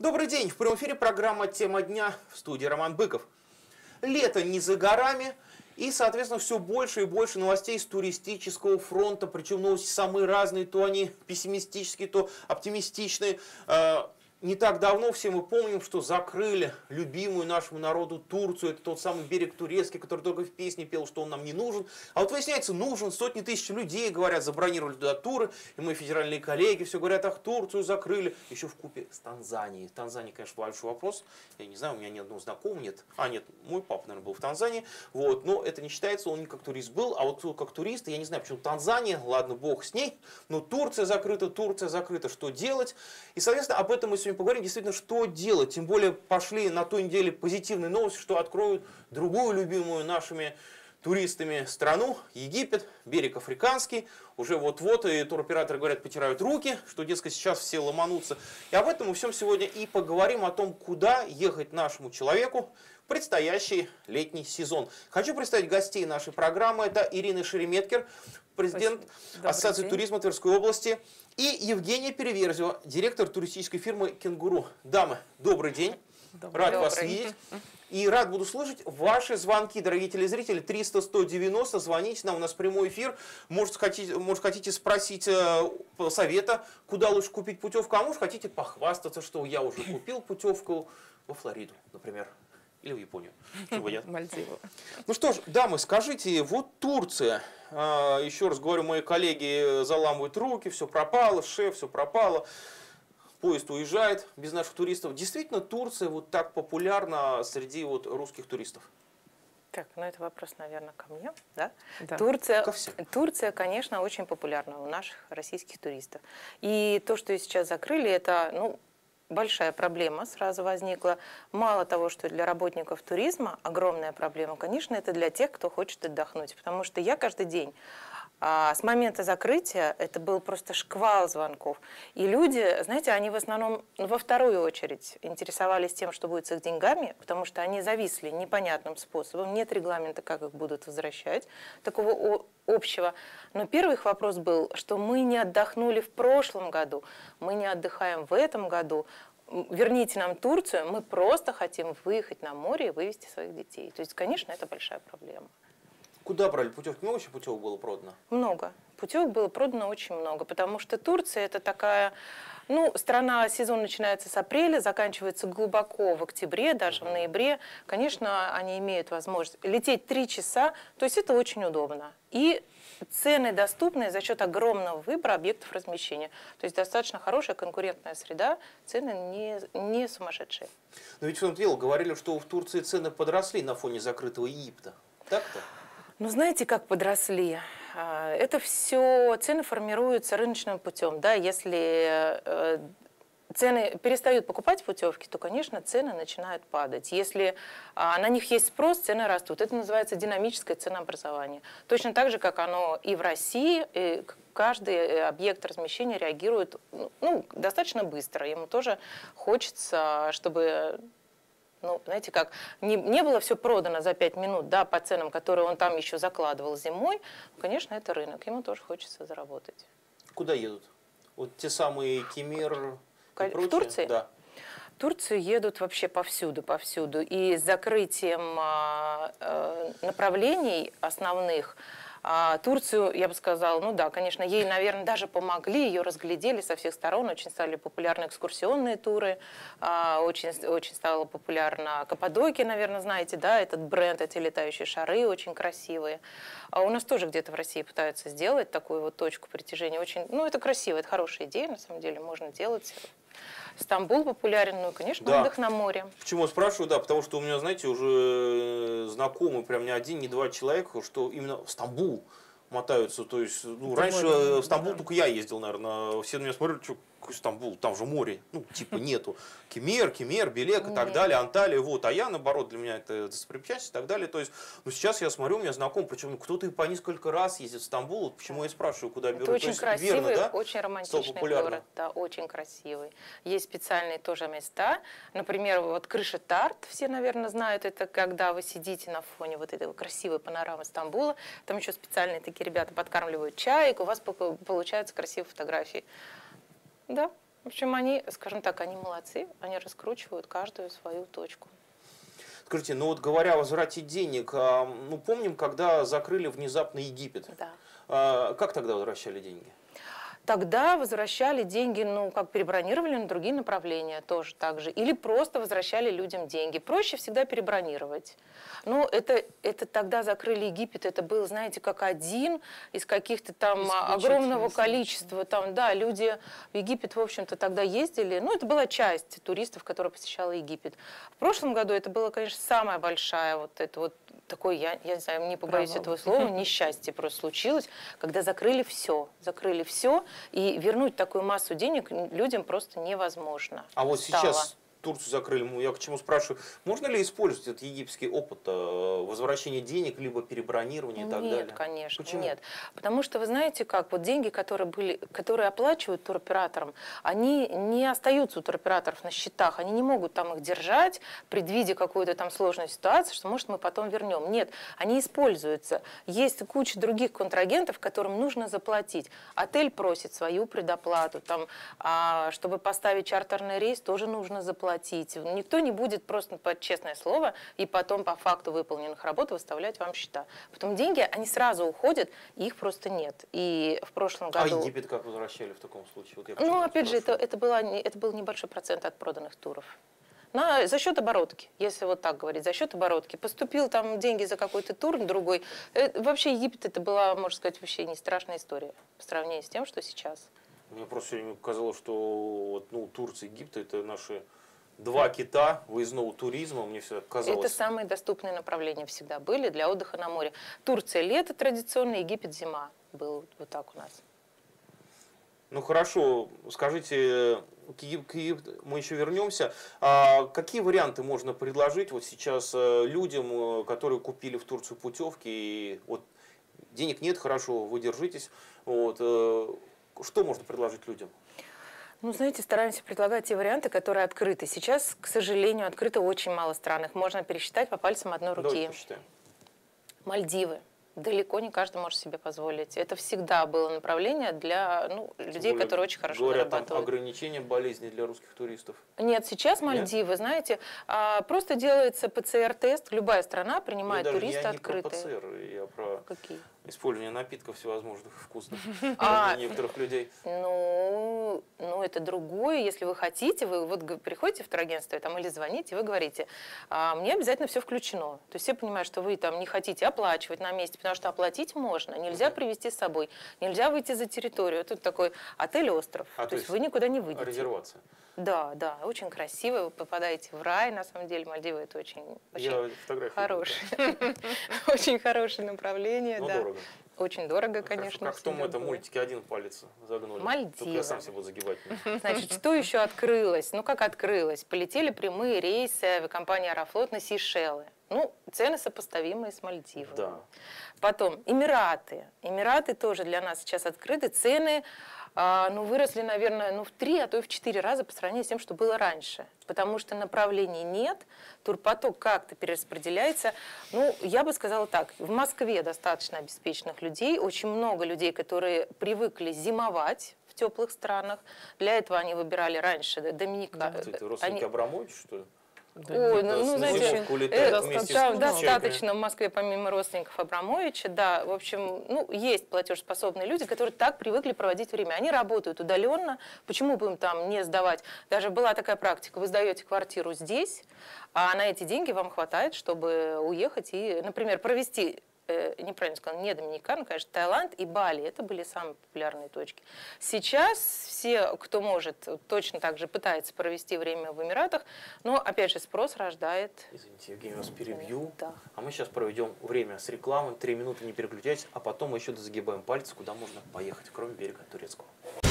Добрый день! В прямом эфире программа «Тема дня», в студии Роман Быков. Лето не за горами, и, соответственно, все больше и больше новостей с туристического фронта, причем новости самые разные, то они пессимистические, то оптимистичные. Не так давно все мы помним, что закрыли любимую нашему народу Турцию. Это тот самый берег турецкий, который только в песне пел, что он нам не нужен. А вот выясняется, нужен. Сотни тысяч людей, говорят, забронировали туда туры. И мои федеральные коллеги все говорят, ах, Турцию закрыли. Еще вкупе с Танзанией. Танзания, конечно, большой вопрос. Я не знаю, у меня ни одного знакомого нет. Нет, мой папа, наверное, был в Танзании. Вот, но это не считается, он не как турист был. А вот как турист, я не знаю, почему Танзания, ладно, бог с ней. Но Турция закрыта, что делать? И, соответственно, об этом мы сегодня поговорим, действительно, что делать. Тем более пошли на той неделе позитивные новости, что откроют другую любимую нашими туристами страну, Египет, берег африканский. Уже вот-вот и туроператоры говорят, потирают руки, что, дескать, сейчас все ломанутся. И об этом мы всем сегодня и поговорим, о том, куда ехать нашему человеку в предстоящий летний сезон. Хочу представить гостей нашей программы. Это Ирина Шереметкер, президент Ассоциации туризма Тверской области, и Евгения Переверзева, директор туристической фирмы «Кенгуру». Дамы, добрый день. Рад вас видеть. И рад буду слышать ваши звонки, дорогие телезрители. 300-190, звоните нам, у нас прямой эфир. Может, хотите спросить совета, куда лучше купить путевку, а может, хотите похвастаться, что я уже купил путевку во Флориду, например. Или в Японию. Чего нет? Мальдивы. Ну что ж, дамы, скажите, вот Турция. Еще раз говорю, мои коллеги заламывают руки, все пропало, шеф, все пропало. Поезд уезжает без наших туристов. Действительно, Турция вот так популярна среди вот русских туристов? Так, ну это вопрос, наверное, ко мне, да? Да. Турция, конечно, очень популярна у наших российских туристов. И то, что сейчас закрыли, это, ну, большая проблема сразу возникла. Мало того, что для работников туризма огромная проблема, конечно, это для тех, кто хочет отдохнуть. Потому что я каждый день, с момента закрытия, это был просто шквал звонков. И люди, знаете, они в основном, во вторую очередь интересовались тем, что будет с их деньгами, потому что они зависли непонятным способом, нет регламента, как их будут возвращать, такого общего. Но первый их вопрос был, что мы не отдохнули в прошлом году, мы не отдыхаем в этом году. Верните нам Турцию, мы просто хотим выехать на море и вывести своих детей. То есть, конечно, это большая проблема. Куда брали путевки? Много еще путевок было продано? Много. Путевок было продано очень много, потому что Турция это такая, ну, страна, сезон начинается с апреля, заканчивается глубоко в октябре, даже в ноябре. Конечно, они имеют возможность лететь 3 часа, то есть это очень удобно. И цены доступные за счет огромного выбора объектов размещения. То есть достаточно хорошая конкурентная среда, цены не сумасшедшие. Но ведь в том дело, говорили, что в Турции цены подросли на фоне закрытого Египта. Так-то? Ну, знаете, как подросли? Это все, цены формируются рыночным путем. Да? Если цены перестают покупать путевки, то, конечно, цены начинают падать. Если на них есть спрос, цены растут. Это называется динамическое ценообразование. Точно так же, как оно и в России, и каждый объект размещения реагирует, ну, достаточно быстро. Ему тоже хочется, чтобы... Ну, знаете, как не было все продано за 5 минут, да, по ценам, которые он там еще закладывал зимой, конечно, это рынок, ему тоже хочется заработать. Куда едут? Вот те самые Кемер и прочее? В Турции? Да. В Турцию едут вообще повсюду. И с закрытием направлений основных, Турцию, я бы сказала, ну да, конечно, ей, наверное, даже помогли, ее разглядели со всех сторон, очень стали популярны экскурсионные туры, очень стала популярна Каппадокия, наверное, знаете, да, этот бренд, эти летающие шары очень красивые. А у нас тоже где-то в России пытаются сделать такую вот точку притяжения, очень, ну это красиво, это хорошая идея, на самом деле, можно делать. Стамбул популярен, ну, конечно, да. Отдых на море. Почему я спрашиваю? Да, потому что у меня, знаете, уже знакомый, прям не один, не два человека, что именно в Стамбул мотаются. То есть, ну, раньше в Стамбул только я ездил, наверное. Все на меня смотрели, что Стамбул, там же море, ну, типа нету. Кемер, Белек и так далее, Анталия, вот. А я, наоборот, для меня это достопримечательность и так далее. То есть, ну, сейчас я смотрю, у меня знаком, причем кто-то и по несколько раз ездит в Стамбул, вот почему я спрашиваю, куда берут. Это очень красивый, верно, да? очень романтичный город, да, очень красивый. Есть специальные тоже места, например, вот крыша Тарт, все, наверное, знают, это когда вы сидите на фоне вот этой красивой панорамы Стамбула, там еще специальные такие ребята подкармливают чаек, у вас получаются красивые фотографии. Да, В общем, они, скажем так, они молодцы, они раскручивают каждую свою точку. Скажите, ну вот говоря о возврате денег, ну помним, когда закрыли внезапно Египет. Да. Как тогда возвращали деньги? Тогда возвращали деньги, ну, как перебронировали на другие направления тоже так же. Или просто возвращали людям деньги. Проще всегда перебронировать. Ну, это тогда закрыли Египет, это был, знаете, как один из каких-то там огромного количества. Там, да, люди в Египет, в общем-то, тогда ездили. Ну, это была часть туристов, которая посещала Египет. В прошлом году это было, конечно, самая большая вот это вот такое, я не знаю, не побоюсь этого слова, несчастье просто случилось, когда закрыли все, и вернуть такую массу денег людям просто невозможно. А вот сейчас Турцию закрыли, я к чему спрашиваю, можно ли использовать этот египетский опыт возвращения денег, либо перебронирования и так далее? Нет, конечно, Почему? нет. Потому что, вы знаете как, вот деньги, которые оплачивают туроператорам, они не остаются у туроператоров на счетах, они не могут там их держать, предвидя какую-то там сложную ситуацию, что, может, мы потом вернем. Нет, они используются. Есть куча других контрагентов, которым нужно заплатить. Отель просит свою предоплату, там, чтобы поставить чартерный рейс, тоже нужно заплатить. Никто не будет просто под честное слово и потом по факту выполненных работ выставлять вам счета. Потом деньги, они сразу уходят, и их просто нет. И в прошлом году... А Египет как возвращали в таком случае? Вот ну, опять же, это был небольшой процент от проданных туров. За счет оборотки, если вот так говорить, за счет оборотки. Поступил там деньги за какой-то тур другой. Вообще Египет это была, можно сказать, вообще не страшная история по сравнению с тем, что сейчас. Мне просто все время казалось, что Турция и Египет это наши два кита выездного туризма, мне всегда казалось. Это самые доступные направления всегда были для отдыха на море. Турция лето традиционно, Египет зима. Был вот так у нас. Ну хорошо, скажите, к Египту мы еще вернемся. Какие варианты можно предложить вот сейчас людям, которые купили в Турцию путевки, и вот денег нет, хорошо, вы держитесь. Вот, что можно предложить людям? Ну, знаете, стараемся предлагать те варианты, которые открыты. Сейчас, к сожалению, открыто очень мало стран. Их можно пересчитать по пальцам одной руки. Давайте посчитаем. Мальдивы. Далеко не каждый может себе позволить. Это всегда было направление для людей, которые очень хорошо зарабатывают. зарабатывают. Там ограничения болезней для русских туристов? Нет, сейчас Мальдивы, знаете, просто делается ПЦР-тест. Любая страна принимает туриста открытые. Я не про ПЦР, я про какие? Использование напитков всевозможных вкусных для некоторых людей. Ну, это другое. Если вы хотите, вы вот приходите в турагентство или звоните, вы говорите, мне обязательно все включено. То есть все понимают, что вы там не хотите оплачивать на месте, потому что оплатить можно. Нельзя привезти с собой, нельзя выйти за территорию. Тут такой отель-остров. То есть вы никуда не выйдете. Резервация. Да, очень красиво. Вы попадаете в рай, на самом деле. Мальдивы это очень хорошее. Очень хорошее направление. Дорого. Очень дорого, конечно. Как в том мультике один палец загнули. Мальдивы. Только я сам себя буду загибать. Значит, что еще открылось? Ну, как открылось? Полетели прямые рейсы авиакомпании «Аэрофлот» на Сейшелы. Ну, цены сопоставимые с Мальдивами. Да. Потом Эмираты. Эмираты тоже для нас сейчас открыты. Цены выросли, наверное, в 3, а то и в 4 раза по сравнению с тем, что было раньше. Потому что направлений нет, турпоток как-то перераспределяется. Ну, я бы сказала так, в Москве достаточно обеспеченных людей, очень много людей, которые привыкли зимовать в теплых странах. Для этого они выбирали раньше Доминика. Это родственники Абрамовича, что ли? Ой, знаете, достаточно в Москве, помимо родственников Абрамовича, да, в общем, есть платежеспособные люди, которые так привыкли проводить время. Они работают удаленно, почему бы им там не сдавать? Даже была такая практика, вы сдаете квартиру здесь, а на эти деньги вам хватает, чтобы уехать и, например, провести... неправильно сказала, не Доминикану, конечно, Таиланд и Бали. Это были самые популярные точки. Сейчас все, кто может, точно так же пытается провести время в Эмиратах, но, опять же, спрос рождает... Извините, Евгений, вас перебью. Да. А мы сейчас проведем время с рекламой. 3 минуты, не переключайтесь, а потом мы еще дозагибаем пальцы, куда можно поехать, кроме берега турецкого.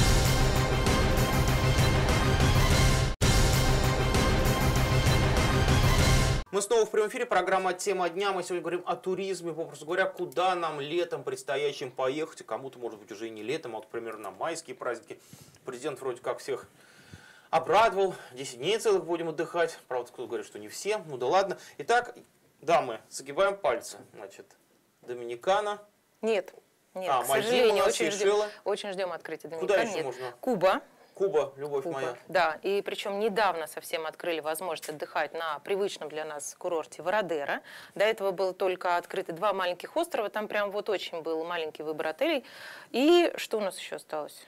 Мы снова в прямом эфире, программа «Тема дня». Мы сегодня говорим о туризме, попросту говоря, куда нам летом предстоящим поехать. Кому-то, может быть, уже и не летом, а, например, на майские праздники. Президент вроде как всех обрадовал. 10 дней целых будем отдыхать. Правда, кто-то говорит, что не все. Ну да ладно. Итак, дамы, загибаем пальцы. Значит, Доминикана. Нет, к сожалению, очень ждем открытия Доминиканы. Куда еще можно? Куба. Куба, любовь Куба. моя. Да, и причем недавно совсем открыли возможность отдыхать на привычном для нас курорте Вородера. До этого было только открыты 2 маленьких острова, там прям вот очень был маленький выбор отелей. И что у нас еще осталось?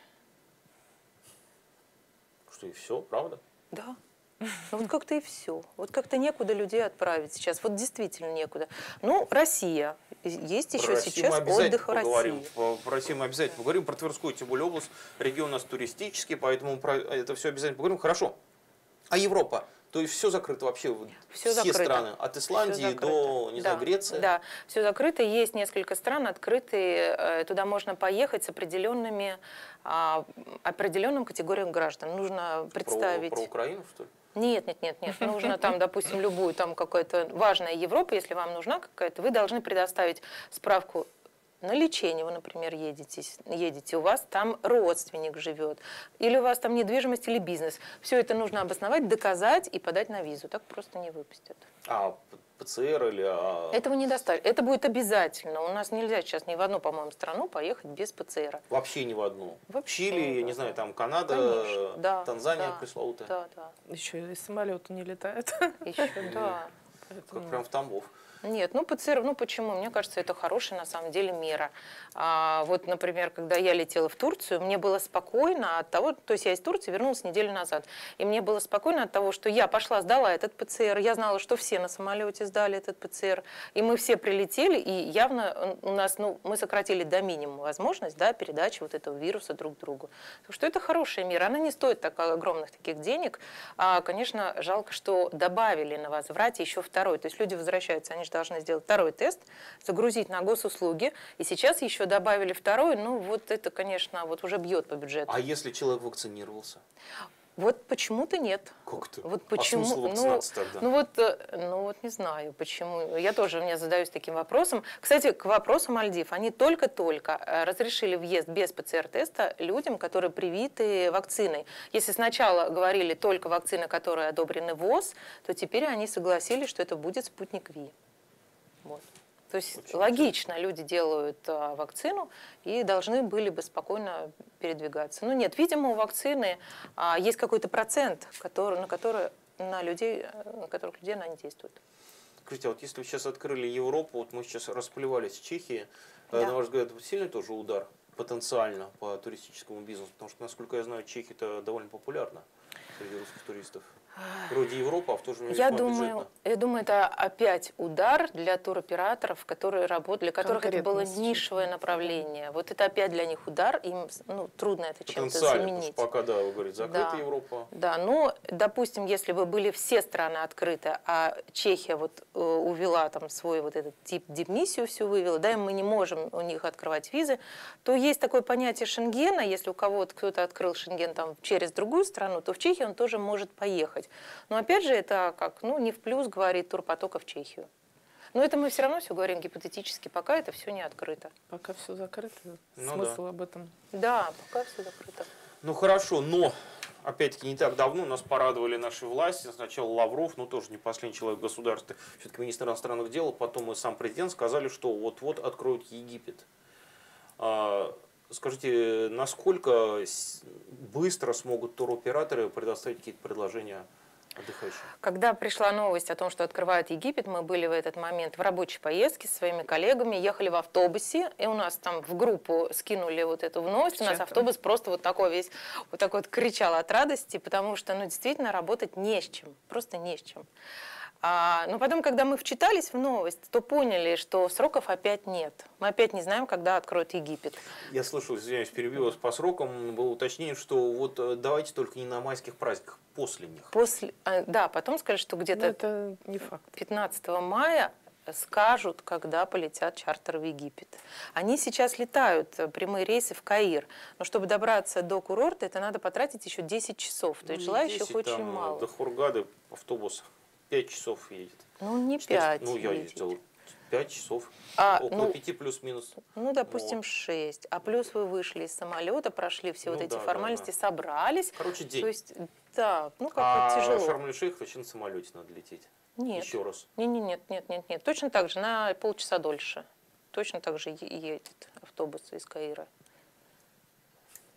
Что, и все, правда? Да. Ну, вот как-то и все. Вот как-то некуда людей отправить сейчас. Вот действительно некуда. Ну, Россия. Есть еще сейчас отдых в России. Про Россию мы обязательно поговорим. Про Тверскую, тем более область, регион у нас туристический, поэтому про это все обязательно поговорим. Хорошо. А Европа? То есть все закрыто вообще? Все страны? От Исландии до, не знаю, Греции? Да, все закрыто. Есть несколько стран открытые. Туда можно поехать с определенным категориям граждан. Нужно представить... Про Украину, что ли? Нет. Нужно там, допустим, любую, там какая-то важная Европа, если вам нужна какая-то, вы должны предоставить справку на лечение, вы, например, едете, у вас там родственник живет, или у вас там недвижимость или бизнес. Все это нужно обосновать, доказать и подать на визу. Так просто не выпустят. А ПЦР или... Этого не доставят. Это будет обязательно. У нас нельзя сейчас ни в одну, по-моему, страну поехать без ПЦР. Вообще ни в одну? Вообще Чили, я не знаю, там Канада, да, Танзания пресловутая? Да. Еще и самолеты не летают. Еще, да. Как прям в Тамбов. Нет, ПЦР, почему? Мне кажется, это хорошая на самом деле мера. Вот, например, когда я летела в Турцию, мне было спокойно от того, то есть я из Турции вернулась неделю назад, и мне было спокойно от того, что я пошла, сдала этот ПЦР, я знала, что все на самолете сдали этот ПЦР, и мы все прилетели, и явно у нас, мы сократили до минимума возможность, да, передачи вот этого вируса друг другу. Так что это хорошая мера, она не стоит так огромных таких денег. Конечно, жалко, что добавили на возврате еще второй, то есть люди возвращаются, они же должны сделать второй тест, загрузить на госуслуги, и сейчас еще добавили второй, вот это, конечно, вот уже бьет по бюджету. А если человек вакцинировался? Вот почему-то нет. Как-то. Вот почему? А смысл вакцинации тогда? Не знаю, почему. Я тоже мне задаюсь таким вопросом. Кстати, к вопросу Мальдив. Они только-только разрешили въезд без ПЦР-теста людям, которые привиты вакциной. Если сначала говорили только вакцины, которые одобрены ВОЗ, то теперь они согласились, что это будет спутник Ви. Вот. То есть очень логично, люди делают вакцину и должны были бы спокойно передвигаться. Нет, видимо, у вакцины есть какой-то процент, на которых людей она не действует. Скажите, а вот если вы сейчас открыли Европу, вот мы сейчас расплевались в Чехии, Да. на ваш взгляд, это сильный тоже удар потенциально по туристическому бизнесу? Потому что, насколько я знаю, Чехия это довольно популярно среди русских туристов. Вроде Европа, а в то же время Я весьма бюджетно. думаю, это опять удар для туроператоров, которые работают, для которых это было нишевое направление. Вот это опять для них удар, им трудно это чем-то заменить. Пока, да, вы говорите, закрыта Европа. Да, допустим, если бы были все страны открыты, а Чехия увела там свой вот этот тип дипмиссию всю вывела, да, и мы не можем у них открывать визы, то есть такое понятие Шенгена, если у кого-то кто-то открыл Шенген там через другую страну, то в Чехию он тоже может поехать. Но опять же, это не в плюс говорит турпотока в Чехию. Но это мы все равно все говорим гипотетически, пока это все не открыто. Пока все закрыто, смысл об этом. Да, пока все закрыто. Хорошо, но опять-таки не так давно нас порадовали наши власти. Сначала Лавров, тоже не последний человек в государстве, все-таки министр иностранных дел, потом и сам президент сказали, что вот-вот откроют Египет. Скажите, насколько быстро смогут туроператоры предоставить какие-то предложения отдыхающим? Когда пришла новость о том, что открывают Египет, мы были в этот момент в рабочей поездке со своими коллегами, ехали в автобусе, и у нас там в группу скинули вот эту новость, у нас автобус просто весь кричал от радости, потому что действительно работать не с чем, просто не с чем. Но потом, когда мы вчитались в новость, то поняли, что сроков опять нет. Мы опять не знаем, когда откроют Египет. Я слышал, извиняюсь, перебил вас, по срокам было уточнение, что давайте только не на майских праздниках, после них. Да, потом сказали, что где-то это не факт. 15 мая скажут, когда полетят чартеры в Египет. Они сейчас летают, прямые рейсы в Каир. Но чтобы добраться до курорта, это надо потратить еще 10 часов. То есть желающих очень мало. До Хургады автобус 5 часов едет. Не 5. Я ездил 5 часов. Около 5 плюс-минус. Допустим, 6. А плюс вы вышли из самолета, прошли все эти формальности, собрались. Короче, день. То есть, тяжело. А Шарм-эль-Шейх вообще на самолете надо лететь? Нет. Еще раз? Нет. Точно так же, на полчаса дольше. Точно так же едет автобус из Каира.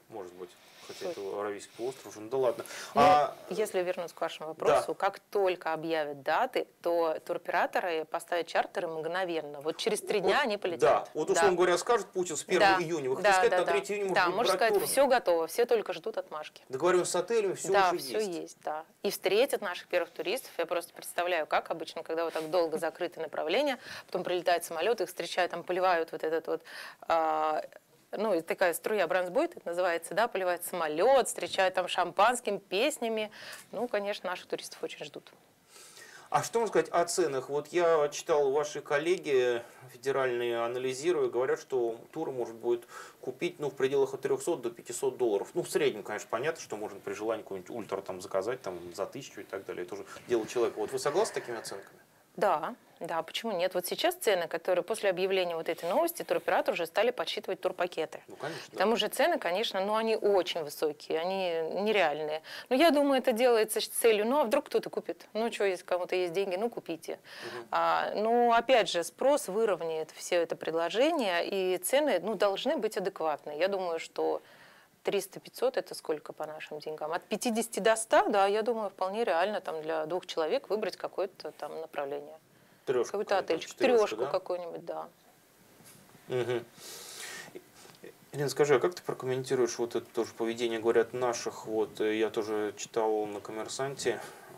может быть. Хотя это Аравийский полуостров уже, ну да ладно. Ну, если вернуться к вашему вопросу, да. Как только объявят даты, то туроператоры поставят чартеры мгновенно. Вот через 3 дня они полетят. Да, вот условно говоря, скажет Путин с 1 июня. Вы хотите сказать, на 3 июня да, может можно сказать, тур. все готово, все только ждут отмашки. Договоренность с отелями, все да, уже все есть. есть, да. И встретят наших первых туристов. Я просто представляю, как обычно, когда вот так долго закрыты направления, потом прилетает самолет, их встречают, там поливают вот этот вот... ну, такая струя бронзбойт, это называется, да, поливает самолет, встречают там шампанским, песнями. Ну, конечно, наших туристов очень ждут. А что можно сказать о ценах? Вот я читал, ваши коллеги федеральные анализируют, говорят, что тур может будет купить в пределах от 300 до 500 долларов. Ну, в среднем, конечно, понятно, что можно при желании какой-нибудь ультра там заказать там, за 1000 и так далее. Это уже дело человека. Вот вы согласны с такими оценками? Да, да, почему нет? Вот сейчас цены, которые после объявления вот этой новости, туроператоры уже стали подсчитывать турпакеты. Ну, конечно. К тому же цены, конечно, ну, они очень высокие, они нереальные. Но я думаю, это делается с целью, ну, а вдруг кто-то купит? Ну, что, если кому-то есть деньги, ну, купите. Ну, опять же, спрос выровняет все это предложение, и цены, ну, должны быть адекватные. Я думаю, что 300-500 это сколько по нашим деньгам? От 50 до 100, да, я думаю, вполне реально там для 2 человек выбрать какое-то там направление. Какой-то отельчик, трешку да? Какой-нибудь, да. Угу. Ирина, скажи, а как ты прокомментируешь вот это тоже поведение, говорят, наших, вот я тоже читал на «Коммерсанте»,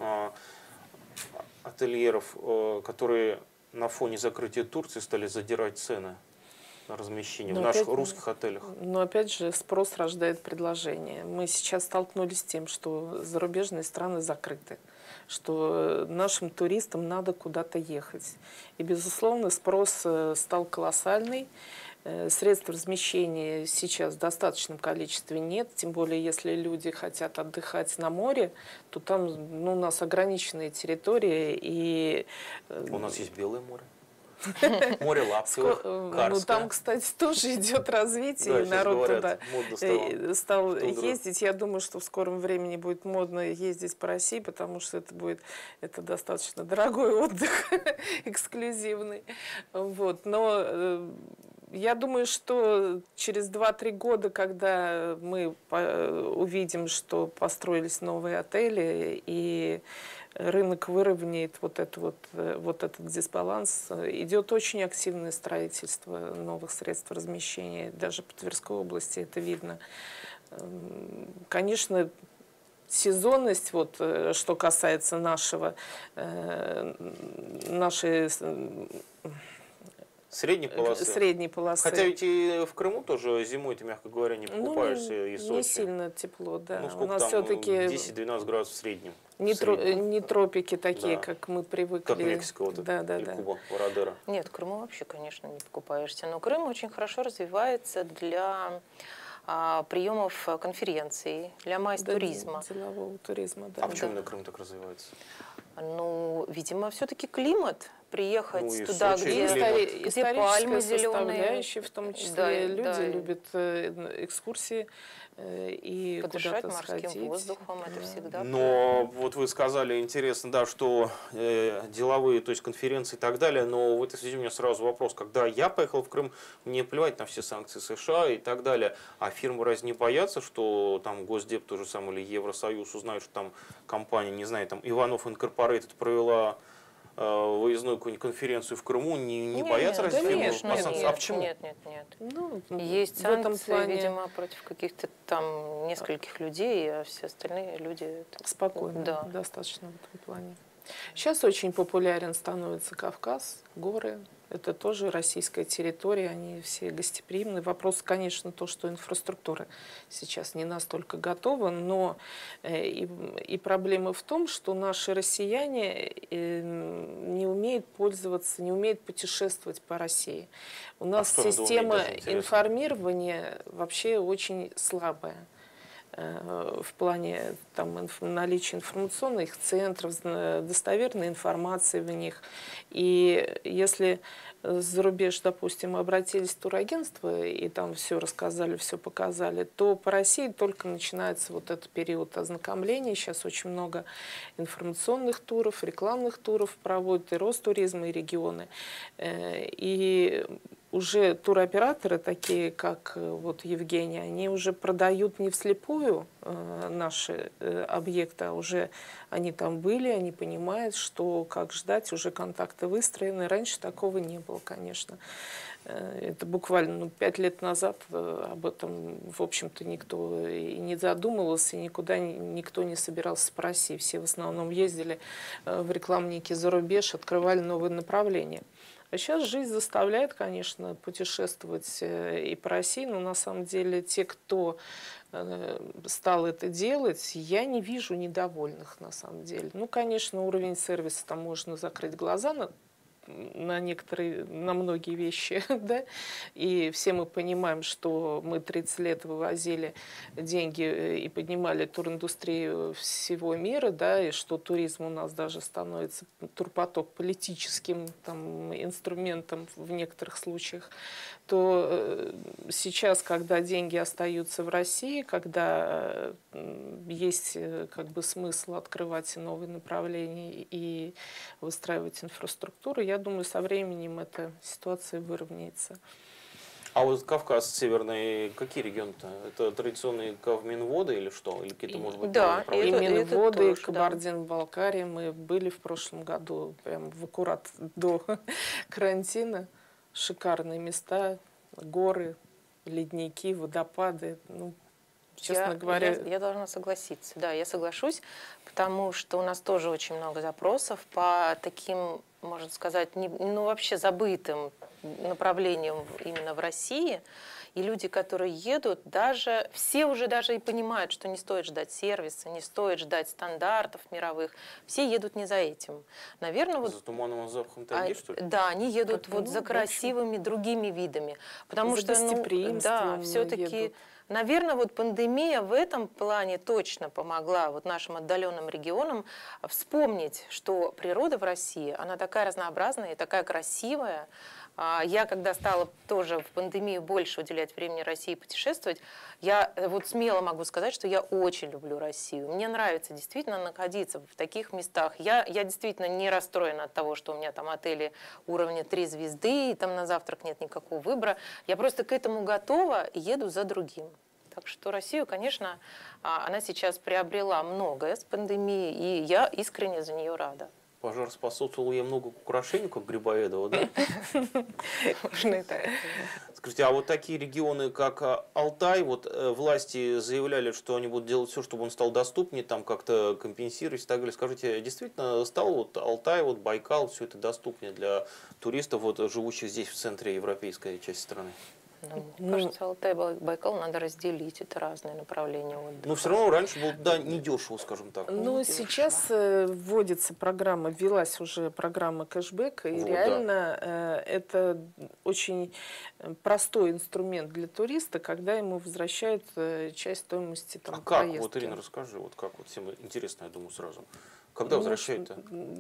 ательеров, которые на фоне закрытия Турции стали задирать цены на размещение в наших русских отелях. Но опять же, спрос рождает предложение. Мы сейчас столкнулись с тем, что зарубежные страны закрыты, что нашим туристам надо куда-то ехать. И, безусловно, спрос стал колоссальный. Средств размещения сейчас в достаточном количестве нет, тем более если люди хотят отдыхать на море, то там у нас ограниченные территории. И... У нас есть Белое море. Море Лаптевых, Карское. Ну, там, кстати, тоже идет развитие, и народ туда стал ездить. Я думаю, что в скором времени будет модно ездить по России, потому что это достаточно дорогой отдых, эксклюзивный. Вот. Но я думаю, что через 2-3 года, когда мы увидим, что построились новые отели, и рынок выровняет вот этот дисбаланс, идет очень активное строительство новых средств размещения. Даже по Тверской области это видно. Конечно, сезонность, вот, что касается нашей средней полосы. Средней полосы. Хотя ведь и в Крыму тоже зимой, ты, мягко говоря, не покупаешься. Не сильно тепло, да. Ну, сколько у нас там? все-таки 10-12 градусов в среднем. Не тропики такие, да. Как мы привыкли. Как Мексика, вот да. Куба, Вородера. Нет, в Крыму вообще, конечно, не покупаешься. Но Крым очень хорошо развивается для приемов конференций, для майс-туризма. Делового туризма, да. А почему именно Крым так развивается? Ну, видимо, все-таки климат. Приехать туда, где пальмы зеленые. В том числе люди любят экскурсии и подышать куда-то морским сходить. воздухом, это всегда. Но вот вы сказали, интересно, да, что деловые, то есть конференции и так далее, но в этой связи у меня сразу вопрос. Когда я поехал в Крым, мне плевать на все санкции США и так далее, а фирмы разве не боятся, что там Госдеп то же самое или Евросоюз узнают, что там компания, не знаю, там Иванов Инкорпорейтед провела выездную какую-нибудь конференцию в Крыму, не боятся разве конечно, а почему? Нет. Ну, есть санкции, в этом плане... видимо, против каких-то там нескольких людей, а все остальные люди... Спокойно, достаточно в этом плане. Сейчас очень популярен становится Кавказ, горы. Это тоже российская территория, они все гостеприимны. Вопрос, конечно, то, что инфраструктура сейчас не настолько готова, но и проблема в том, что наши россияне не умеют пользоваться, не умеют путешествовать по России. У нас система информирования вообще очень слабая. В плане наличия информационных центров, достоверной информации в них. И если за рубеж, допустим, обратились в турагентство и там все рассказали, все показали, то по России только начинается вот этот период ознакомления. Сейчас очень много информационных туров, рекламных туров проводят и Ростуризм, и регионы. И уже туроператоры, такие как вот Евгения, они уже продают не вслепую наши объекты, а уже они там были, они понимают, что как ждать, уже контакты выстроены. Раньше такого не было, конечно. Это буквально 5 лет назад об этом, в общем-то, никто и не задумывался, и никуда никто не собирался по России. Все в основном ездили в рекламники за рубеж, открывали новые направления. А сейчас жизнь заставляет, конечно, путешествовать и по России, но на самом деле те, кто стал это делать, я не вижу недовольных на самом деле. Ну, конечно, уровень сервиса, там можно закрыть глаза на некоторые, на многие вещи, да, и все мы понимаем, что мы 30 лет вывозили деньги и поднимали туриндустрию всего мира, да, и что туризм у нас даже становится, турпоток, политическим там инструментом в некоторых случаях, то сейчас, когда деньги остаются в России, когда есть как бы смысл открывать новые направления и выстраивать инфраструктуру, я думаю, со временем эта ситуация выровняется. А вот Кавказ северный, какие регионы-то? Это традиционные Кавминводы или что? Или какие-то, может быть, да, новые И направления? Минводы, и тоже, Кабардино-Балкария. Мы были в прошлом году, прям в аккурат до карантина. Шикарные места, горы, ледники, водопады. Ну, честно говоря... Я должна согласиться. Да, я соглашусь, потому что у нас тоже очень много запросов по таким, можно сказать, ну, вообще забытым направлениям именно в России. И люди, которые едут, даже все уже даже и понимают, что не стоит ждать сервиса, не стоит ждать стандартов мировых. Все едут не за этим. Наверное, вот... За туманным запахом тайги, что ли? Да, они едут Как-то, вот ну, за красивыми другими видами. Потому За что, ну, гостеприимством да, все-таки... едут. Наверное, вот пандемия в этом плане точно помогла вот нашим отдаленным регионам вспомнить, что природа в России, она такая разнообразная и такая красивая. Я, когда стала тоже в пандемию больше уделять времени России и путешествовать, я вот смело могу сказать, что я очень люблю Россию. Мне нравится действительно находиться в таких местах. Я действительно не расстроена от того, что у меня там отели уровня 3 звезды, и там на завтрак нет никакого выбора. Я просто к этому готова и еду за другим. Так что Россию, конечно, она сейчас приобрела многое с пандемией, и я искренне за нее рада. Пожар способствовал ей много украшений, как Грибоедова, да? Можно и так. Скажите, а вот такие регионы, как Алтай, вот власти заявляли, что они будут делать все, чтобы он стал доступнее, там как-то компенсировать и так далее. Скажите, действительно стал вот Алтай, вот Байкал, все это доступнее для туристов, вот, живущих здесь, в центре европейской части страны? Мне кажется, Алтай и Байкал надо разделить. Это разные направления отдыха. Но все равно раньше было, да, недешево, скажем так. Ну, сейчас вводится программа, ввелась уже программа кэшбэк, и Вот, реально это очень простой инструмент для туриста, когда ему возвращают часть стоимости там, А как? поездки. Вот, Ирина, расскажи, вот как вот всем интересно, я думаю, сразу. Когда возвращают-то?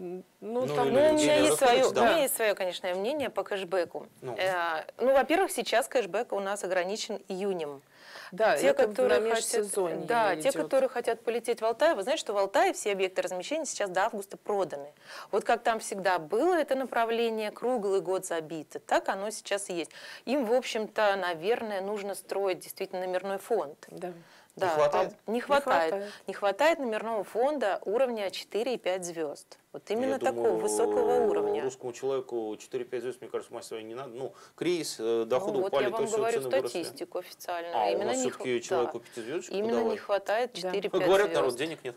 Ну, Ну, там, или У меня есть расскажите, да. у меня есть свое, конечно, мнение по кэшбэку. Ну. Ну, во-первых, сейчас кэшбэк у нас ограничен июнем. да, Те, это которые на хотят, межсезонье да, те, идет. которые хотят полететь в Алтай, вы знаете, что в Алтае все объекты размещения сейчас до августа проданы. Вот как там всегда было это направление, круглый год забито, так оно сейчас и есть. Им, в общем-то, наверное, нужно строить действительно номерной фонд. Да. Да, хватает? Не хватает. Не хватает номерного фонда уровня 4 и 5 звезд. Вот именно Я такого думаю, высокого уровня. Русскому человеку 4-5 звезд, мне кажется, мастера не надо. Ну, кризис, доходы Ну, вот упали, я то вам все говорю цены выросли. статистику официальную. А, у Именно нас не все-таки да. человеку 5-звездочку Именно подавали. не хватает 4-5 Как говорят, звезд. народ, денег нет.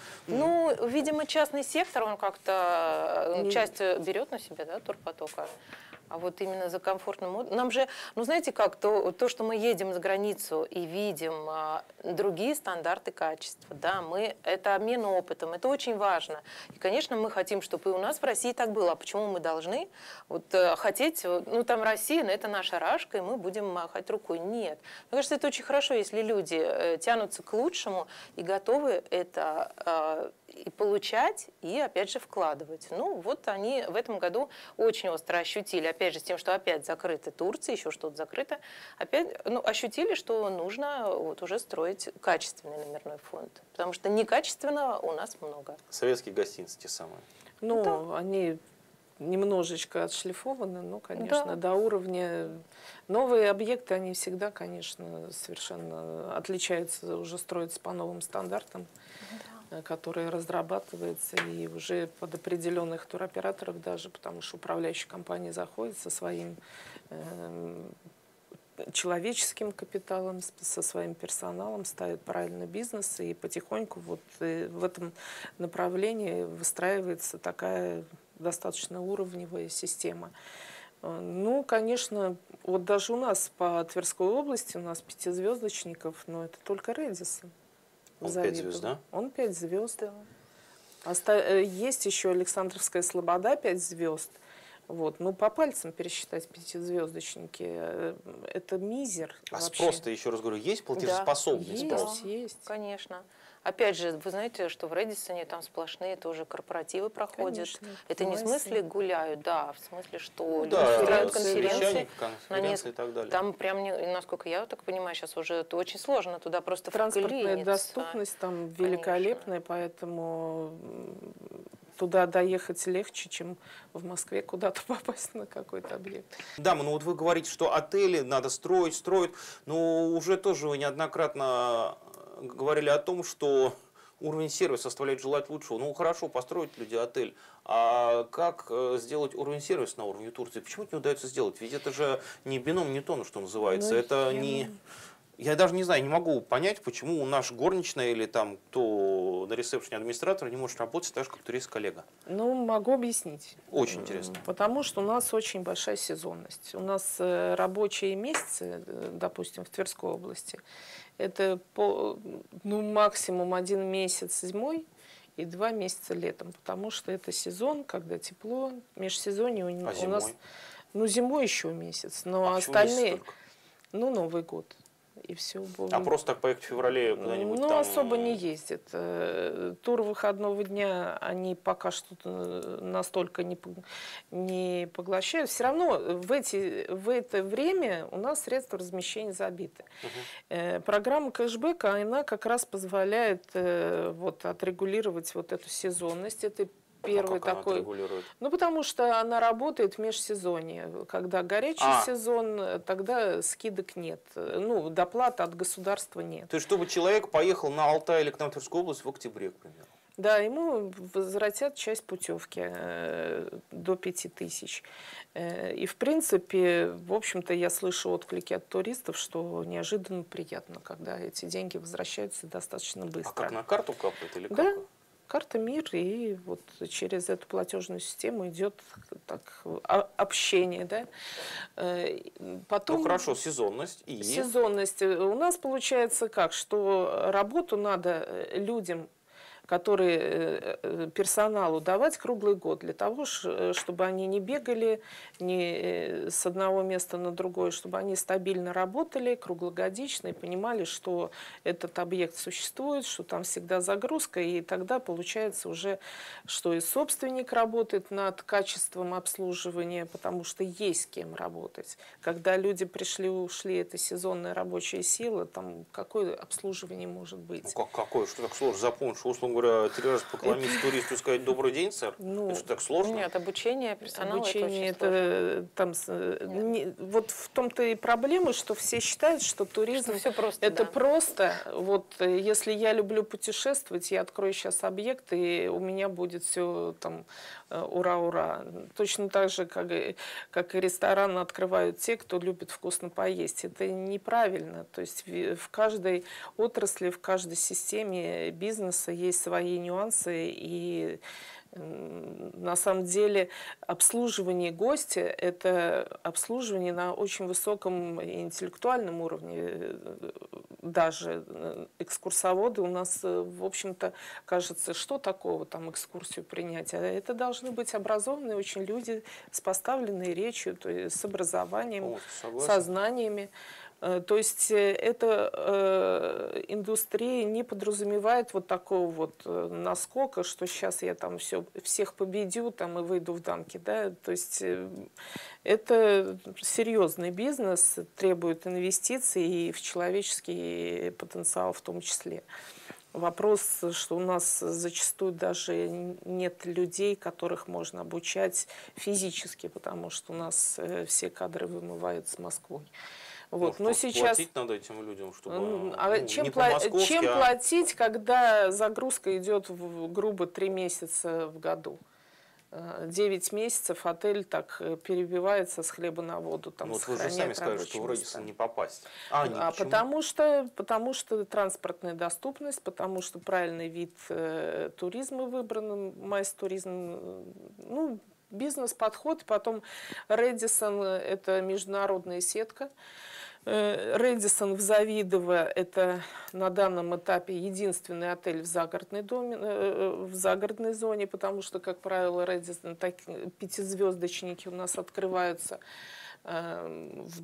Ну, видимо, частный сектор, он как-то Не- часть берет на себя, да, турпотока. А вот именно за комфортным отдыхом. Нам же, ну знаете как, то, что мы едем за границу и видим другие стандарты качества, да, это обмен опытом, это очень важно. И, конечно, мы хотим, чтобы и у нас в России так было. А почему мы должны вот, хотеть, ну там Россия, это наша рашка, и мы будем махать рукой? Нет. Мне кажется, это очень хорошо, если люди тянутся к лучшему и готовы это и получать, и опять же вкладывать. Ну вот они в этом году очень остро ощутили, опять же с тем, что опять закрыта Турция, еще что-то закрыто, опять ощутили, что нужно вот уже строить качественный номерной фонд, потому что некачественного у нас много. Советские гостиницы те самые. Ну, они немножечко отшлифованы, но, конечно, Да. до уровня... Новые объекты, они всегда, конечно, совершенно отличаются, уже строятся по новым стандартам, которые разрабатываются и уже под определенных туроператоров даже, потому что управляющая компания заходит со своим человеческим капиталом, со своим персоналом, ставит правильный бизнес, и потихоньку вот в этом направлении выстраивается такая достаточно уровневая система. Ну, конечно, вот даже у нас по Тверской области, у нас 5-звездочников, но это только Рэдиссон. Он 5 звезд, да? Он 5 звезд. Есть еще Александровская Слобода 5 звезд. Вот. Ну, по пальцам пересчитать 5-звездочники, это мизер. А вообще. спрос-то, еще раз говорю, есть платежеспособный Да, спрос? есть. Конечно. Опять же, вы знаете, что в Рэдиссоне там сплошные тоже корпоративы проходят. Конечно. Это не в смысле гуляют, да, в смысле, что люди Да, устраивают совещания, конференции. конференции и так далее. Там прям, насколько я так понимаю, сейчас уже это очень сложно туда просто Транспортная вклиниться. доступность там великолепная, поэтому туда доехать легче, чем в Москве куда-то попасть на какой-то объект. Да, ну вот вы говорите, что отели надо строить, но уже тоже вы неоднократно говорили о том, что уровень сервиса оставляет желать лучшего. Ну хорошо, построить люди отель, а как сделать уровень сервиса на уровне Турции? Почему это не удается сделать? Ведь это же не бином Ньютона, что называется. Ну, это не... Я даже не знаю, не могу понять, почему наш горничная или там кто на ресепшене администратор не может работать так же, как турист-коллега. Ну, могу объяснить. Очень интересно. Потому что у нас очень большая сезонность. У нас рабочие месяцы, допустим, в Тверской области, это максимум 1 месяц зимой и 2 месяца летом, потому что это сезон, когда тепло, межсезонье у нас... Зимой? Ну, зимой еще месяц, но остальные... Ну, Новый год. И все. А просто так поехать в феврале куда-нибудь Ну, там... особо не ездят. Тур выходного дня они пока что настолько не поглощают. Все равно в это время у нас средства размещения забиты. Программа кэшбэка, она как раз позволяет отрегулировать вот эту сезонность. Это первый такой. Ну, потому что она работает в межсезонье. Когда горячий сезон, тогда скидок нет. Ну, доплаты от государства нет. То есть, чтобы человек поехал на Алтай или к нам в Тверскую область в октябре, к примеру? Да, ему возвратят часть путевки до 5000. И, в принципе, в общем-то, я слышу отклики от туристов, что неожиданно приятно, когда эти деньги возвращаются достаточно быстро. А как, на карту капает или как? Да. Карта МИР, и вот через эту платежную систему идет так, общение. Да? Потом, ну хорошо, сезонность. И... Сезонность. У нас получается как, что работу надо людям, персоналу давать круглый год, для того, чтобы они не бегали ни с одного места на другое, чтобы они стабильно работали, круглогодично, и понимали, что этот объект существует, что там всегда загрузка, и тогда получается уже, что и собственник работает над качеством обслуживания, потому что есть с кем работать. Когда люди пришли, ушли, это сезонная рабочая сила, там какое обслуживание может быть? Ну, какое? Что так сложно запомнить? Что, условно говоря, 3 раза поклониться туристу и сказать «добрый день, сэр»? Ну, это что, так сложно? Нет, обучение персонала обучение это очень сложно. Вот в том-то и проблема, что все считают, что туризм все просто, это да. просто. Вот если я люблю путешествовать, я открою сейчас объект, и у меня будет все там ура-ура. Точно так же, как и ресторан открывают те, кто любит вкусно поесть. Это неправильно. То есть в каждой отрасли, в каждой системе бизнеса есть свои нюансы, и на самом деле обслуживание гостя – это обслуживание на очень высоком интеллектуальном уровне. Даже экскурсоводы у нас, в общем-то, кажется, что такого там экскурсию принять? А это должны быть образованные очень люди с поставленной речью, то есть с образованием, со знаниями. То есть эта индустрия не подразумевает вот такого вот наскока, что сейчас я там всех победю там, и выйду в дамки. Да? То есть это серьезный бизнес, требует инвестиций и в человеческий потенциал в том числе. Вопрос, что у нас зачастую даже нет людей, которых можно обучать физически, потому что у нас все кадры вымывают с Москвой. Вот. Но сейчас платить надо этим людям, чтобы чем не по-московски, чем платить, когда загрузка идет грубо 3 месяца в году? 9 месяцев отель так перебивается с хлеба на воду. Там, вот вы же сами сказали, что в Рэдиссон не попасть. Потому что транспортная доступность, потому что правильный вид туризма выбран, майс-туризм, ну, бизнес-подход. Потом Рэдиссон – это международная сетка. Рэдиссон в Завидово – это на данном этапе единственный отель в загородной зоне, потому что, как правило, Рэдиссон, пятизвездочники у нас открываются в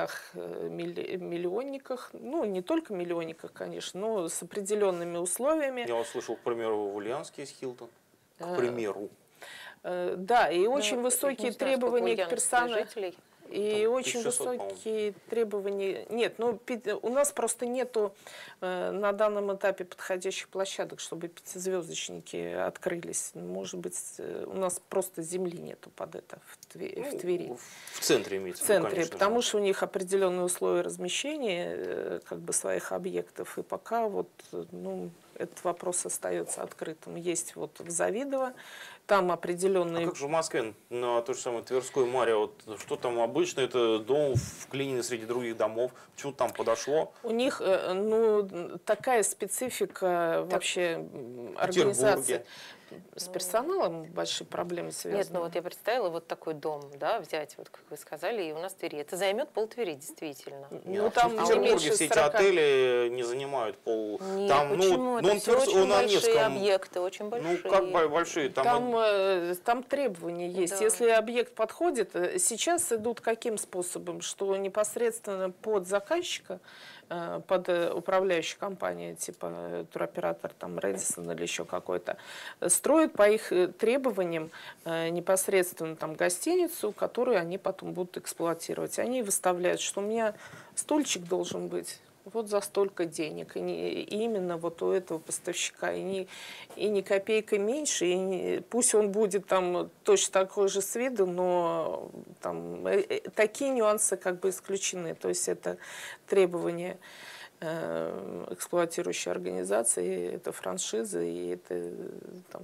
городах-миллионниках, ну, не только миллионниках, конечно, но с определенными условиями. Я вас слышал, к примеру, в Ульяновске есть Хилтон, к примеру. Да, и очень высокие требования к персоналу. И там очень высокие требования. Нет, ну у нас просто нету на данном этапе подходящих площадок, чтобы пятизвездочники открылись. Может быть, у нас просто земли нету под это в Твери. В центре имеется. В центре, потому что у них определенные условия размещения как бы своих объектов. И пока вот, ну, этот вопрос остается открытым. Есть вот в Завидово, там определенные... А как же в Москве, на то же самое Тверское море, вот что там обычно, это дом вклиненный среди других домов, почему там подошло? У них, ну, такая специфика вообще организации. С персоналом большие проблемы связаны. Нет, ну вот я представила вот такой дом, да, взять, вот как вы сказали, и у нас в Твери. Это займет пол-Твери, действительно. Ну, там в Петербурге все эти отели не занимают пол. Нет, там, почему? Ну, это все очень большие Невском, объекты, очень большие. Ну, как большие? Там требования есть. Да. Если объект подходит, сейчас идут каким способом? Что непосредственно под заказчика, под управляющей компанией, типа туроператор, там, Рэдиссон или еще какой-то, строят по их требованиям непосредственно там гостиницу, которую они потом будут эксплуатировать. Они выставляют, что у меня стульчик должен быть вот за столько денег. И именно вот у этого поставщика. И ни копейка меньше. Пусть он будет там точно такой же с виду, но там такие нюансы как бы исключены. То есть это требования эксплуатирующей организации, это франшиза, и это там,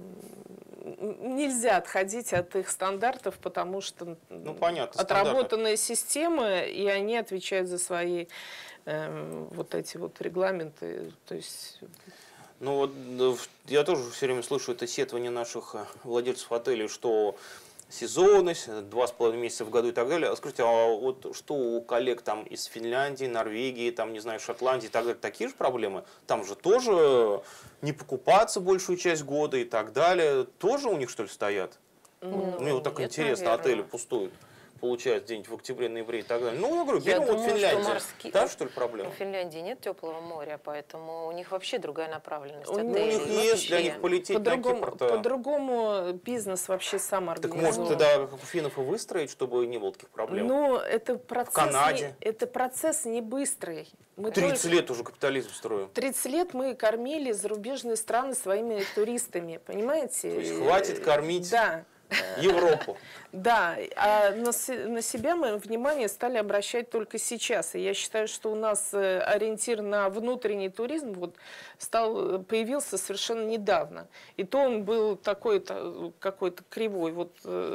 нельзя отходить от их стандартов, потому что понятно, отработанная система, и они отвечают за свои вот эти вот регламенты. То есть... Ну вот я тоже все время слышу это сетование наших владельцев отелей, что сезонность, 2,5 месяца в году и так далее. Скажите, а вот что у коллег там из Финляндии, Норвегии, там, не знаю, Шотландии и так далее, такие же проблемы? Там же тоже не покупаться большую часть года и так далее. Тоже у них, что ли, стоят? Мне вот так интересно, наверное. отели пустуют. Получается где-нибудь в октябре, ноябре и так далее. Ну, я говорю, берем вот думаю, Финляндию. Та, что ли, проблема? В Финляндии нет теплого моря, поэтому у них вообще другая направленность. У них есть, для них полететь на Кипр-то... По-другому бизнес вообще сам организован. Так может тогда, как у финнов, и выстроить, чтобы не было таких проблем? Ну, это процесс, в Канаде. Это процесс не быстрый. 30 лет уже капитализм строим. 30 лет мы кормили зарубежные страны своими туристами, понимаете? То есть хватит кормить... Да. Европу. Да, а на себя мы внимание стали обращать только сейчас. И я считаю, что у нас ориентир на внутренний туризм вот появился совершенно недавно. И то он был такой-то какой-то кривой, вот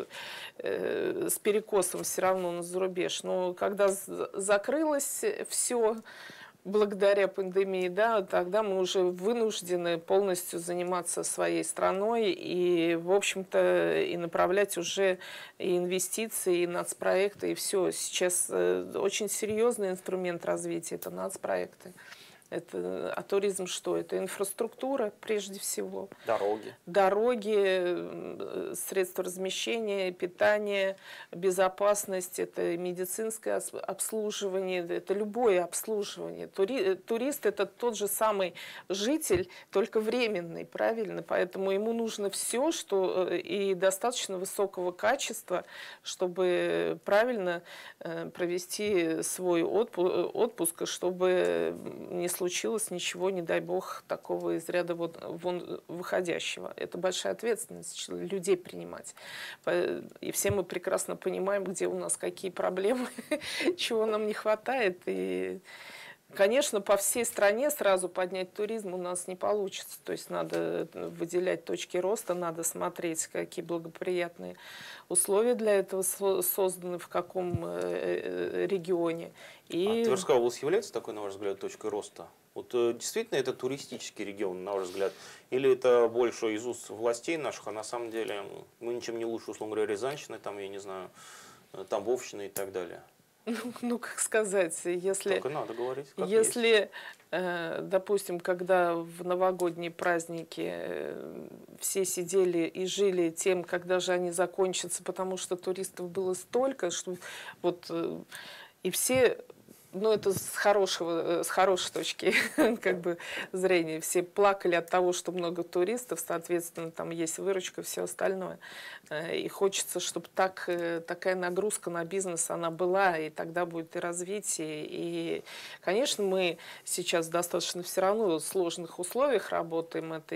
с перекосом все равно на зарубеж. Но когда закрылось все, благодаря пандемии, да, тогда мы уже вынуждены полностью заниматься своей страной и, в общем-то, и направлять уже и инвестиции, и нацпроекты, и все. Сейчас очень серьезный инструмент развития – это нацпроекты. А туризм что? Это инфраструктура, прежде всего. Дороги, средства размещения, питание, безопасность, это медицинское обслуживание, это любое обслуживание. Турист – это тот же самый житель, только временный, правильно? Поэтому ему нужно все, что и достаточно высокого качества, чтобы правильно провести свой отпуск, чтобы не случилось случилось ничего, не дай бог, такого из ряда вон выходящего. Это большая ответственность людей принимать. И все мы прекрасно понимаем, где у нас какие проблемы, чего нам не хватает. И, конечно, по всей стране сразу поднять туризм у нас не получится. То есть надо выделять точки роста, надо смотреть, какие благоприятные условия для этого созданы, в каком регионе. А Тверская область является такой, на ваш взгляд, точкой роста? Вот действительно это туристический регион, на ваш взгляд? Или это больше из уст властей наших, а на самом деле мы ничем не лучше, условно говоря, Рязанщины, там, я не знаю, Тамбовщины и так далее? Ну, как сказать, если... Так и надо говорить, как если, допустим, когда в новогодние праздники все сидели и жили тем, когда же они закончатся, потому что туристов было столько, что вот и все... Ну, это с хорошей точки как бы, зрения. Все плакали от того, что много туристов, соответственно, там есть выручка, все остальное. И хочется, чтобы такая нагрузка на бизнес, она была, и тогда будет и развитие. И, конечно, мы сейчас достаточно все равно в сложных условиях работаем. Это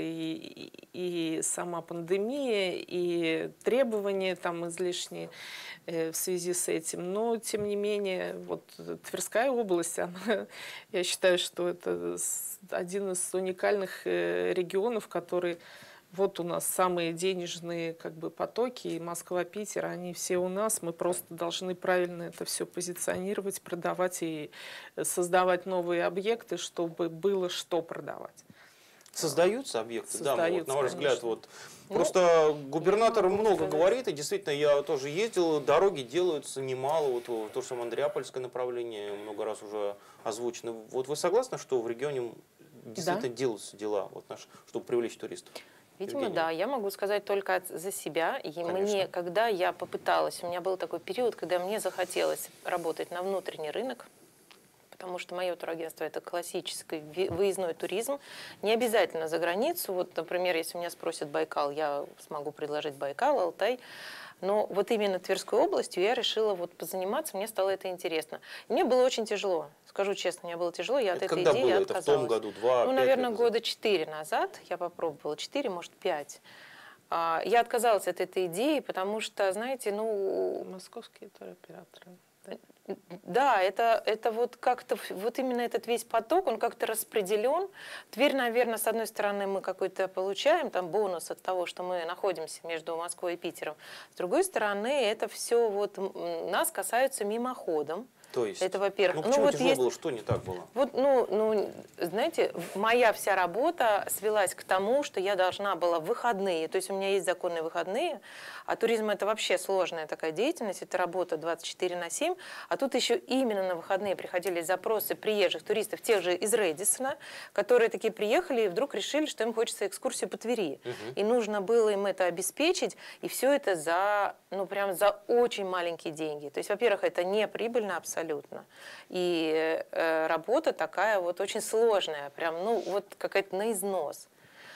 и сама пандемия, и требования там излишние в связи с этим. Но, тем не менее, вот Тверская область, она, я считаю, что это один из уникальных регионов, который вот у нас самые денежные как бы, потоки, и Москва, Питер, они все у нас. Мы просто должны правильно это все позиционировать, продавать и создавать новые объекты, чтобы было что продавать. Создаются объекты, да, вот, на ваш взгляд, вот. Ну, Просто губернатор много сказать. говорит, и действительно, я тоже ездил, дороги делаются немало, вот то же самое Андреапольское направление много раз уже озвучено. Вот вы согласны, что в регионе действительно делаются дела, вот чтобы привлечь туристов? Видимо, Евгения? да. Я могу сказать только за себя. И мне, когда я попыталась, у меня был такой период, когда мне захотелось работать на внутренний рынок, потому что мое турагентство – это классический выездной туризм. Не обязательно за границу. Вот, например, если меня спросят Байкал, я смогу предложить Байкал, Алтай. Но вот именно Тверской областью я решила вот позаниматься, мне стало это интересно. И мне было очень тяжело. Скажу честно, мне было тяжело, я от этой идеи отказалась. Это в том году, 2, ну, наверное, года 4 назад я попробовала, 4, может, 5. Я отказалась от этой идеи, потому что, знаете, ну... Московские туроператоры. Да, это вот как-то, вот именно этот весь поток, он как-то распределен. Тверь, наверное, с одной стороны, мы какой-то получаем там бонус от того, что мы находимся между Москвой и Питером. С другой стороны, это все вот нас касается мимоходом. То есть? Это, во-первых. Ну, почему тяжело было? Что не так было? Вот, знаете, моя вся работа свелась к тому, что я должна была в выходные, то есть у меня есть законные выходные, а туризм – это вообще сложная такая деятельность, это работа 24/7, а тут еще именно на выходные приходили запросы приезжих туристов, тех же из Рэдиссона, которые такие приехали и вдруг решили, что им хочется экскурсию по Твери. И нужно было им это обеспечить, и все это прям за очень маленькие деньги. То есть, во-первых, это не прибыльно абсолютно. И работа такая вот очень сложная, прям, вот какая-то на износ.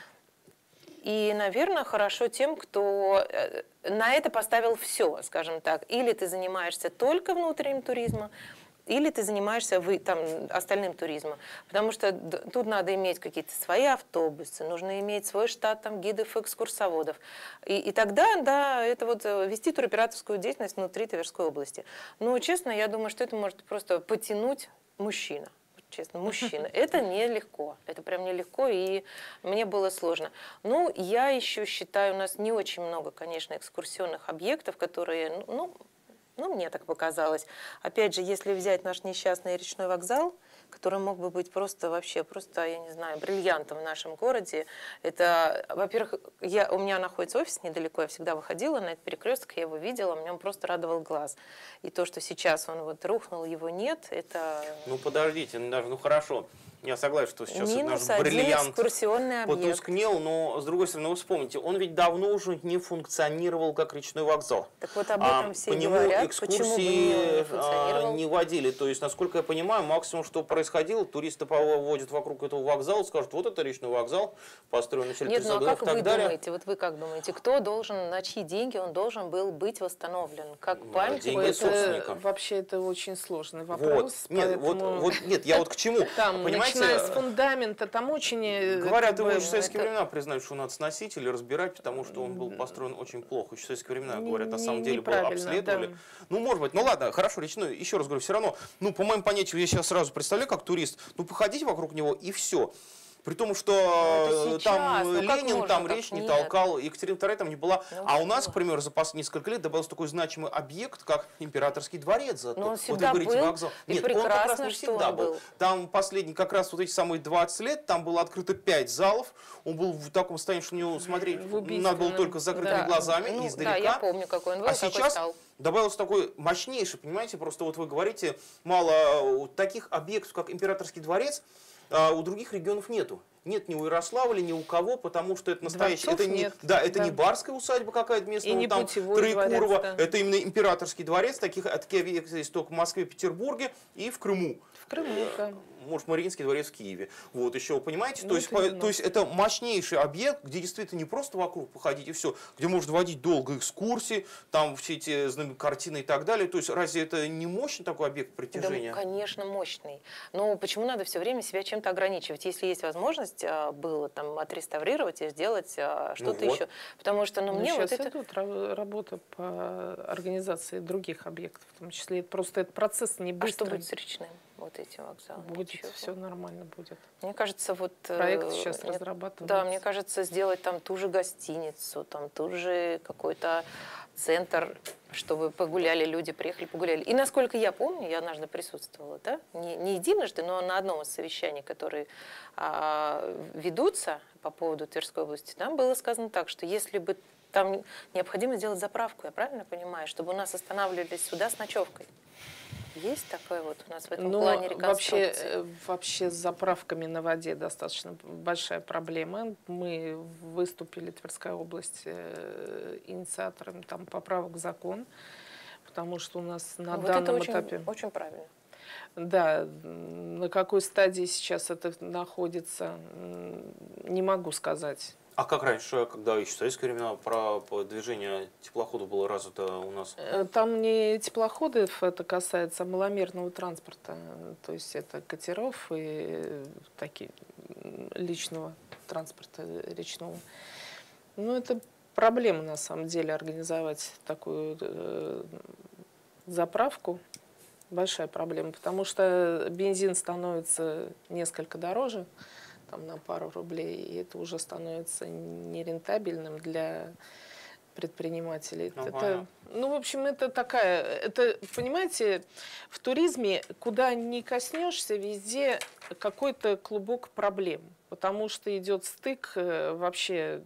И, наверное, хорошо тем, кто на это поставил все, скажем так. Или ты занимаешься только внутренним туризмом, или ты занимаешься остальным туризмом. Потому что тут надо иметь какие-то свои автобусы, нужно иметь свой штат гидов и экскурсоводов. И тогда, да, это вот вести туроператорскую деятельность внутри Тверской области. Но, честно, я думаю, что это может просто потянуть мужчина. Честно, мужчина. Это нелегко. Это прям нелегко, и мне было сложно. Ну, я еще считаю, у нас не очень много, конечно, экскурсионных объектов, которые, мне так показалось. Опять же, если взять наш несчастный речной вокзал, который мог бы быть просто, я не знаю, бриллиантом в нашем городе. Это, во-первых, у меня находится офис недалеко, я всегда выходила на этот перекресток, я его видела, мне он просто радовал глаз. И то, что сейчас он вот рухнул, его нет, это... Ну, подождите, хорошо. Я согласен, что сейчас Минус наш бриллиант экскурсионный объект. потускнел, но, с другой стороны, вы вспомните, он ведь давно уже не функционировал как речной вокзал. Так вот об этом все по нему говорят, почему бы не функционировал. не водили. То есть, насколько я понимаю, максимум, что происходило, туристы поводят вокруг этого вокзала, скажут, вот это речной вокзал, построен в начале 30-х годов и так далее. Нет, как вы думаете, вот вы как думаете, кто должен, на чьи деньги он должен был быть восстановлен? Как память? Деньги собственника. Вообще это очень сложный вопрос. Нет, поэтому... нет, я вот к чему. Там понимаете, начиная с фундамента, там очень... Говорят, его еще в советские времена признают, что надо сносить или разбирать, потому что он был построен очень плохо. Еще в советские времена, говорят, на самом деле было обследовали. Да. Ну, может быть, ну ладно, хорошо, речной, еще раз говорю, все равно, ну, по моему понятию, я сейчас сразу представляю, как турист, ну, походите вокруг него и все. При том, что там Ленин там речь не толкал, Екатерина II там не была. А у нас, к примеру, за последние несколько лет добавился такой значимый объект, как Императорский дворец. Но он вот вы говорите, был, вокзал. Нет, он как раз не всегда был. Там последний, как раз вот эти самые 20 лет, там было открыто 5 залов. Он был в таком состоянии, что на него смотреть надо было только с закрытыми глазами, издалека. Да, я помню, какой он был, а сейчас добавился такой мощнейший, понимаете, просто вот вы говорите, мало таких объектов, как Императорский дворец, у других регионов нету. Нет ни у Ярославля, ни у кого, потому что это настоящий. Это не, это не барская усадьба какая-то местная, ну, там Троекурово. Да. Это именно Императорский дворец. Такие объекты есть только в Москве, Петербурге и в Крыму. В Крыму, да. Может, Мариинский дворец в Киеве. Вот еще, вы понимаете? То есть это мощнейший объект, где действительно не просто вокруг походить и все, где можно водить долго экскурсии, там все эти картины и так далее. То есть разве это не мощный такой объект притяжения? Да, конечно, мощный. Но почему надо все время себя чем-то ограничивать? Если есть возможность было там отреставрировать и сделать что-то еще. Потому что мне сейчас вот идут работа по организации других объектов, в том числе. Просто этот процесс не быстрый. А что будет с речным? Вот этим вокзалом. Будет, все нормально будет. Мне кажется, вот... Проект сейчас разрабатывается. Да, мне кажется, сделать там ту же гостиницу, там ту же какой-то центр, чтобы погуляли люди, приехали, погуляли. И насколько я помню, я однажды присутствовала, да, не единожды, но на одном из совещаний, которые ведутся по поводу Тверской области, там было сказано так, что если бы там необходимо сделать заправку, я правильно понимаю, чтобы у нас останавливались сюда с ночевкой. Есть такое вот у нас в этом плане реконструкции? Вообще с заправками на воде достаточно большая проблема. Мы выступили, Тверская область, инициатором там поправок в закон, потому что у нас на данном этапе... Очень правильно. Да, на какой стадии сейчас это находится, не могу сказать. А как раньше, когда еще в советские времена про движение теплоходов было развито у нас? Там не теплоходов это касается, а маломерного транспорта. То есть это катеров и такие личного транспорта речного. Ну, это проблема, на самом деле, организовать такую заправку. Большая проблема, потому что бензин становится несколько дороже, там, на пару рублей, и это уже становится нерентабельным для предпринимателей. В общем, это такая, понимаете, в туризме, куда ни коснешься, везде какой-то клубок проблем, потому что идет стык вообще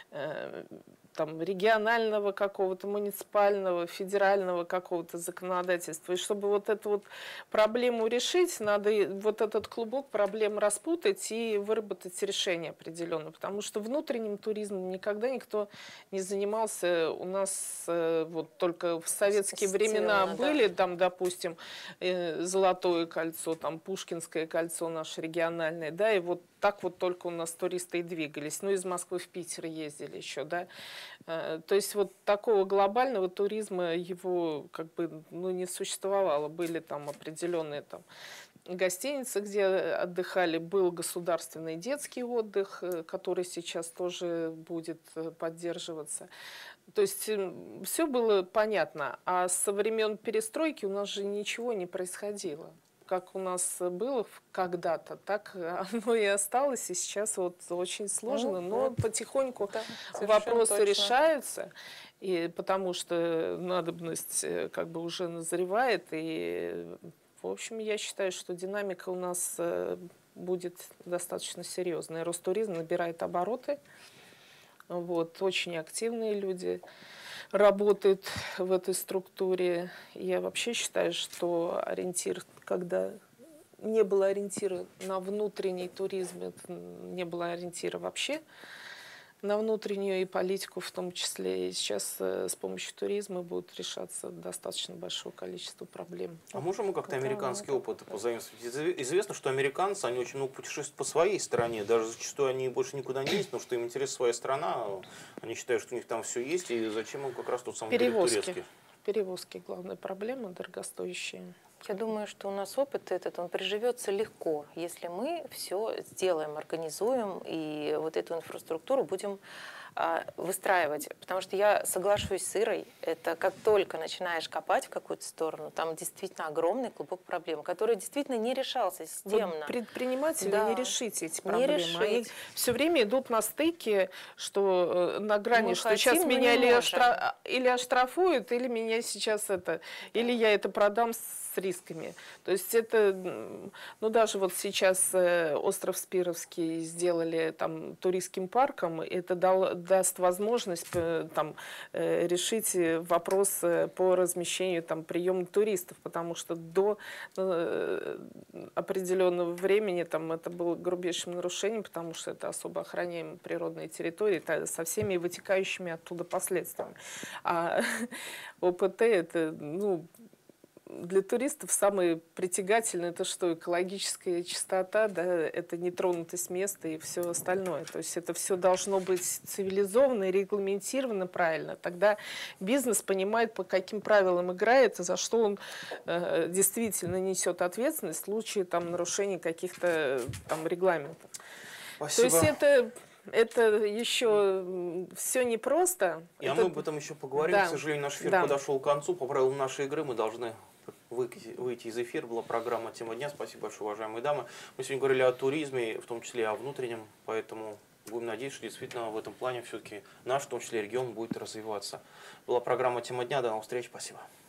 там, регионального какого-то, муниципального, федерального какого-то законодательства. И чтобы вот эту вот проблему решить, надо вот этот клубок проблем распутать и выработать решение определенное. Потому что внутренним туризмом никогда никто не занимался. У нас вот только в советские времена были, там, допустим, Золотое кольцо, там, Пушкинское кольцо наше региональное, да, и вот так вот только у нас туристы и двигались. Ну, из Москвы в Питер ездили еще, да. То есть вот такого глобального туризма его как бы не существовало. Были там определенные там гостиницы, где отдыхали, был государственный детский отдых, который сейчас тоже будет поддерживаться. То есть все было понятно. А со времен перестройки у нас же ничего не происходило. Как у нас было когда-то, так оно и осталось. И сейчас вот очень сложно, но потихоньку вопросы решаются, и потому что надобность как бы уже назревает. И, в общем, я считаю, что динамика у нас будет достаточно серьезная. Ростуризм набирает обороты. Вот, очень активные люди работают в этой структуре. Я вообще считаю, что ориентир, когда не было ориентира на внутренний туризм, не было ориентира вообще на внутреннюю и политику в том числе. И сейчас с помощью туризма будет решаться достаточно большое количество проблем. А можем мы как-то американский опыт позаимствовать? Известно, что американцы, они очень много путешествуют по своей стране, даже зачастую они больше никуда не ездят, потому что им интересна своя страна, они считают, что у них там все есть, и зачем им как раз тот самый турецкий? Перевозки главная проблема, дорогостоящие. Я думаю, что у нас опыт этот, он приживется легко, если мы все сделаем, организуем и вот эту инфраструктуру будем выстраивать. Потому что я соглашусь с Ирой, это как только начинаешь копать в какую-то сторону, там действительно огромный клубок проблем, который действительно не решался системно. Вот предприниматели Да. не решить эти Не проблемы. решить. Они все время идут на стыке, что на грани, Мы что хотим, сейчас но меня не можем. или оштрафуют, или меня сейчас или я это продам с рисками. То есть это, ну даже вот сейчас остров Спировский сделали там туристским парком, это даст возможность там решить вопрос по размещению там приема туристов, потому что до определенного времени там это было грубейшим нарушением, потому что это особо охраняемая природная территория со всеми вытекающими оттуда последствиями. А ОПТ это, ну, для туристов самое притягательное это что? Экологическая чистота, да, это нетронутость места и все остальное. То есть это все должно быть цивилизованно и регламентировано правильно. Тогда бизнес понимает, по каким правилам играет, и за что он действительно несет ответственность в случае там, нарушения каких-то там регламентов. Спасибо. То есть это еще все непросто. И мы об этом еще поговорим. Да. К сожалению, наш эфир Да. подошел к концу. По правилам нашей игры мы должны выйти из эфира. Была программа «Тема дня». Спасибо большое, уважаемые дамы. Мы сегодня говорили о туризме, в том числе и о внутреннем. Поэтому будем надеяться, что действительно в этом плане все-таки наш, в том числе регион, будет развиваться. Была программа «Тема дня». До новых встреч. Спасибо.